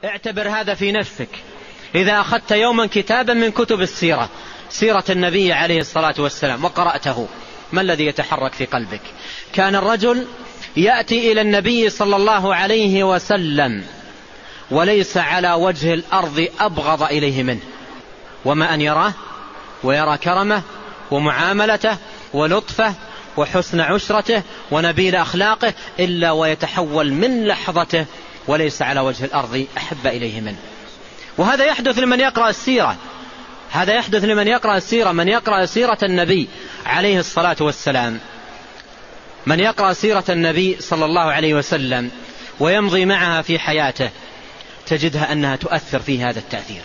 اعتبر هذا في نفسك. إذا أخذت يوما كتابا من كتب السيرة، سيرة النبي عليه الصلاة والسلام، وقرأته، ما الذي يتحرك في قلبك؟ كان الرجل يأتي إلى النبي صلى الله عليه وسلم وليس على وجه الأرض أبغض إليه منه، وما أن يراه ويرى كرمه ومعاملته ولطفه وحسن عشرته ونبيل أخلاقه، إلا ويتحول من لحظته وليس على وجه الأرض أحب إليه منه. وهذا يحدث لمن يقرأ السيرة، هذا يحدث لمن يقرأ السيرة، من يقرأ سيرة النبي عليه الصلاة والسلام، من يقرأ سيرة النبي صلى الله عليه وسلم ويمضي معها في حياته تجدها أنها تؤثر في هذا التأثير.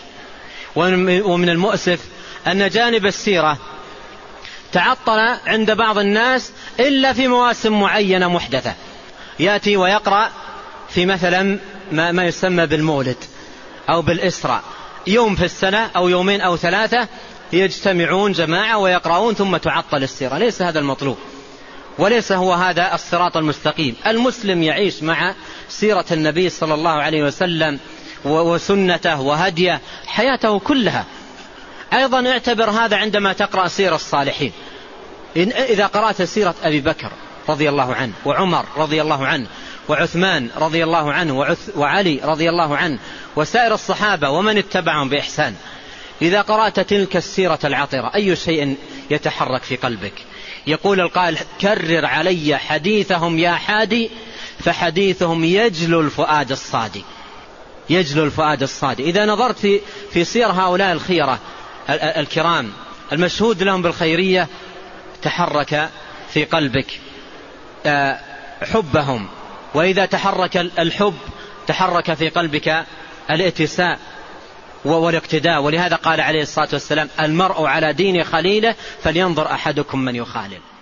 ومن المؤسف أن جانب السيرة تعطل عند بعض الناس إلا في مواسم معينة محدثة، يأتي ويقرأ في مثلا ما يسمى بالمولد أو بالإسراء، يوم في السنة أو يومين أو ثلاثة يجتمعون جماعة ويقرؤون ثم تعطل السيرة. ليس هذا المطلوب، وليس هو هذا الصراط المستقيم. المسلم يعيش مع سيرة النبي صلى الله عليه وسلم وسنته وهديه حياته كلها. أيضا اعتبر هذا عندما تقرأ سير الصالحين. إذا قرأت سيرة أبي بكر رضي الله عنه وعمر رضي الله عنه وعثمان رضي الله عنه وعلي رضي الله عنه وسائر الصحابة ومن اتبعهم بإحسان، إذا قرأت تلك السيرة العطرة أي شيء يتحرك في قلبك؟ يقول القائل: كرر علي حديثهم يا حادي، فحديثهم يجلو الفؤاد الصادي، يجلو الفؤاد الصادي. إذا نظرت في سير هؤلاء الخيرة الكرام المشهود لهم بالخيرية تحرك في قلبك حبهم، وإذا تحرك الحب تحرك في قلبك الاتساء والاقتداء. ولهذا قال عليه الصلاة والسلام: المرء على دين خليله فلينظر أحدكم من يخالل.